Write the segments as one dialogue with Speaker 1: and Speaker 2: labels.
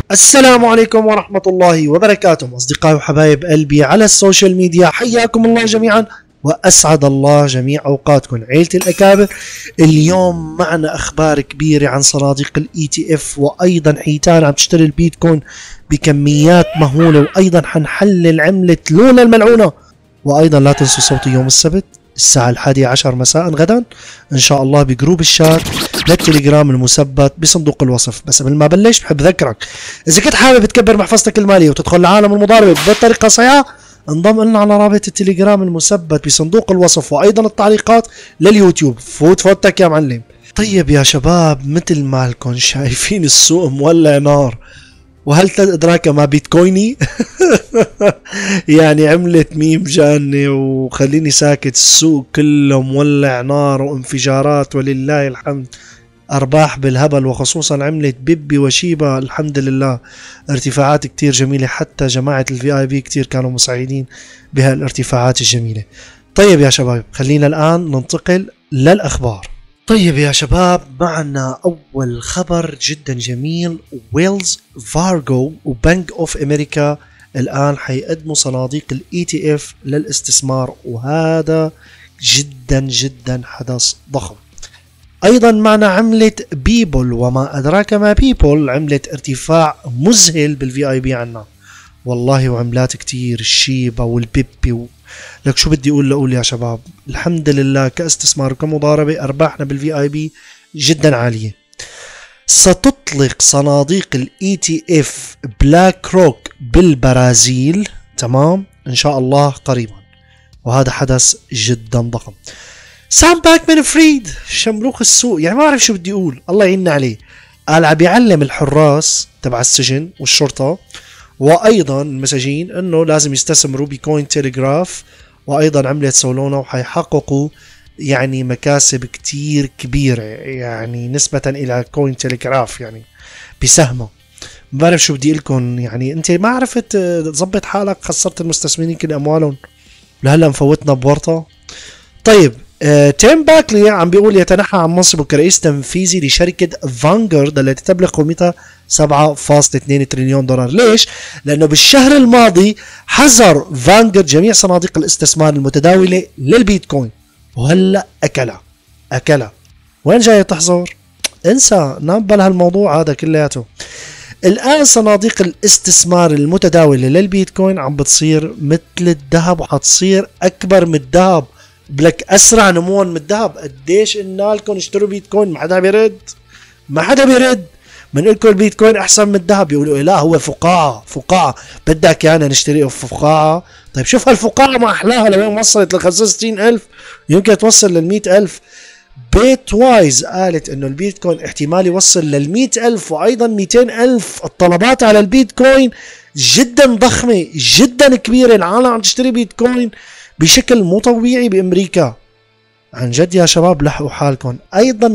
Speaker 1: السلام عليكم ورحمة الله وبركاته أصدقائي وحبايب قلبي على السوشيال ميديا، حياكم الله جميعا وأسعد الله جميع أوقاتكم عيلتي الأكابر. اليوم معنا أخبار كبيرة عن صناديق ETF، وأيضا حيتان عم تشتري البيتكوين بكميات مهولة، وأيضا حنحلل عملة لونا الملعونة. وأيضا لا تنسوا صوتي يوم السبت الساعة 11 مساء غدا إن شاء الله بجروب الشات للتليجرام المثبت بصندوق الوصف. بس قبل ما بلش بحب أذكرك، إذا كنت حابب تكبر محفظتك المالية وتدخل لعالم المضاربة بطريقة صحيحة، انضم لنا على رابط التليجرام المثبت بصندوق الوصف وأيضا التعليقات لليوتيوب. فوتك يا معلم. طيب يا شباب، مثل ما لكم شايفين السوق مولع نار، وهل أدراك ما بيتكويني؟ يعني عملت ميم جاني وخليني ساكت. السوق كله مولع نار وانفجارات ولله الحمد، أرباح بالهبل، وخصوصا عملة بيبي وشيبا الحمد لله ارتفاعات كتير جميلة. حتى جماعة الVIP كتير كانوا مساعدين بهالارتفاعات الجميلة. طيب يا شباب، خلينا الآن ننتقل للأخبار. طيب يا شباب، معنا أول خبر جدا جميل. ويلز فارغو وبنك أوف أمريكا الآن حيقدموا صناديق ETF للاستثمار، وهذا جدا جدا حدث ضخم. أيضا معنا عملة بيبل، وما أدراك ما بيبل، عملة ارتفاع مذهل بالVIP عنا والله، وعملات كتير الشيبا والبيبي لك شو بدي أقول يا شباب. الحمد لله كاستثمار وكمضاربة أرباحنا بالVIP جدا عالية. ستطلق صناديق ETF بلاك روك بالبرازيل، تمام، إن شاء الله قريبا، وهذا حدث جدا ضخم. سام باكمان فريد شمروخ السوق، يعني ما أعرف شو بدي أقول، الله يعيننا عليه. قال عم بيعلم الحراس تبع السجن والشرطة وايضا المساجين انه لازم يستثمروا بكوين تيليجراف، وايضا عملة سولونا، وحيحققوا يعني مكاسب كتير كبيرة يعني نسبة الى كوين تيليجراف، يعني بسهمه. ما بعرف شو بدي لكم، يعني انت ما عرفت تظبط حالك، خسرت المستثمرين كل اموالهم لهلا مفوتنا بورطة. طيب تيم باكلي عم بيقول يتنحى عن منصبه كرئيس تنفيذي لشركة فانغارد التي تبلغ قيمتها 7.2 تريليون دولار. ليش؟ لأنه بالشهر الماضي حظر فانغارد جميع صناديق الاستثمار المتداولة للبيتكوين، وهلا أكلها. وين جاي تحظر؟ انسى، نام بهالموضوع هذا كلياته. الآن صناديق الاستثمار المتداولة للبيتكوين عم بتصير مثل الذهب، وحتصير أكبر من الذهب، بلك أسرع نموا من الذهب. قديش قلنا لكم اشتروا بيتكوين، ما حدا بيرد. من لكم البيتكوين أحسن من الذهب، يقولوا لا هو فقاعة بدك يعني نشتري فقاعة. طيب شوف هالفقاعة ما أحلاها، لوين وصلت؟ ل 65,000، يمكن توصل لل100,000. بيت وايز قالت انه البيتكوين احتمال يوصل لل100,000 وايضا 200,000. الطلبات على البيتكوين جدا ضخمة جدا كبيرة، العالم عم تشتري بيتكوين بشكل مو طبيعي بامريكا. عن جد يا شباب لحقوا حالكم. ايضا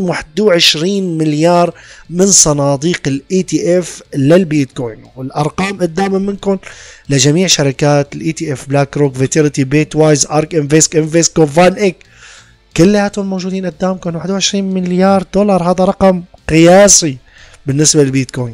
Speaker 1: 21 مليار من صناديق ETF للبيتكوين، والارقام قدام منكم لجميع شركات ETF: بلاك روك، فيتيليتي، بيت وايز، ارك انفيسكو، فان ايك، كلياتهم موجودين قدامكم. 21 مليار دولار، هذا رقم قياسي بالنسبة للبيتكوين.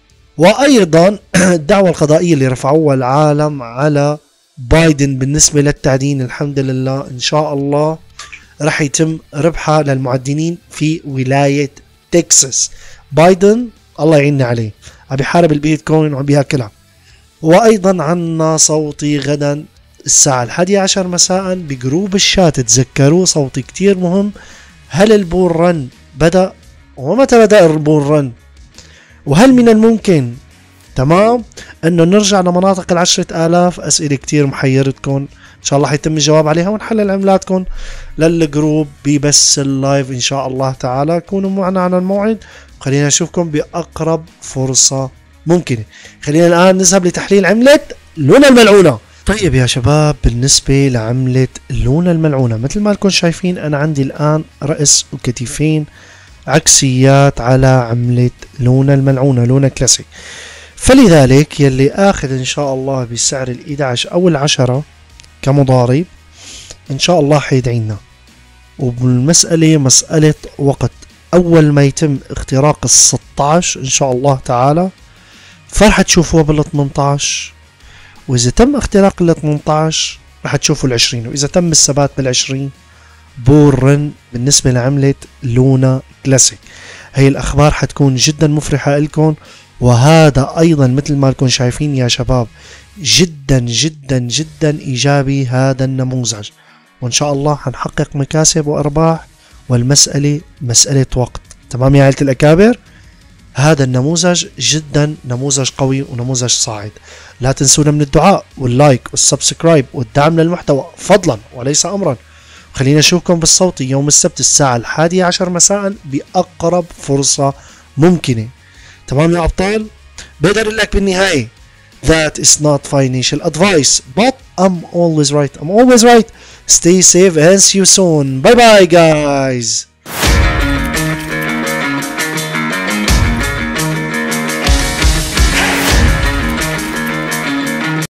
Speaker 1: وايضا الدعوة القضائية اللي رفعوها العالم على بايدن بالنسبة للتعدين، الحمد لله إن شاء الله رح يتم ربحها للمعدنين في ولاية تكساس. بايدن الله يعيننا عليه، عم بيحارب البيتكوين وعم بياكلها. وأيضا عنا صوتي غدا الساعة 11 مساء بجروب الشات، تذكروا صوتي كتير مهم. هل البول رن بدأ؟ ومتى بدأ البول رن؟ وهل من الممكن تمام انه نرجع لمناطق 10,000؟ اسئله كتير محيرتكم، ان شاء الله حيتم الجواب عليها ونحلل عملاتكم للجروب ببث اللايف ان شاء الله تعالى. كونوا معنا على الموعد، خلينا نشوفكم باقرب فرصه ممكنه. خلينا الان نذهب لتحليل عمله لونا الملعونه. طيب يا شباب، بالنسبه لعمله لونا الملعونه مثل ما لكم شايفين، انا عندي الان راس وكتفين عكسيات على عمله لونا الملعونه، لونا كلاسيك. فلذلك يلي اخذ ان شاء الله بسعر ال11 او ال10 كمضارب ان شاء الله حيدعينا. وبالمسألة مسألة وقت، اول ما يتم اختراق ال16 ان شاء الله تعالى فرح تشوفوها بال 18، وإذا تم اختراق ال 18 رح تشوفوا ال 20، وإذا تم الثبات بال 20 بول رن بالنسبة لعملة لونا كلاسيك. هي الأخبار حتكون جدا مفرحة لكم، وهذا أيضا مثل ما لكم شايفين يا شباب جدا جدا جدا إيجابي هذا النموذج، وإن شاء الله حنحقق مكاسب وأرباح، والمسألة مسألة وقت. تمام يا عائلة الأكابر؟ هذا النموذج جدا نموذج قوي ونموذج صاعد. لا تنسونا من الدعاء واللايك والسبسكرايب والدعم للمحتوى فضلا وليس أمرا. خلينا نشوفكم بالصوتي يوم السبت الساعة 11 مساء بأقرب فرصة ممكنة. تمام يا أبطال؟ بقدر لك بالنهاية that is not financial advice but I'm always right. Stay safe and see you soon. Bye bye guys.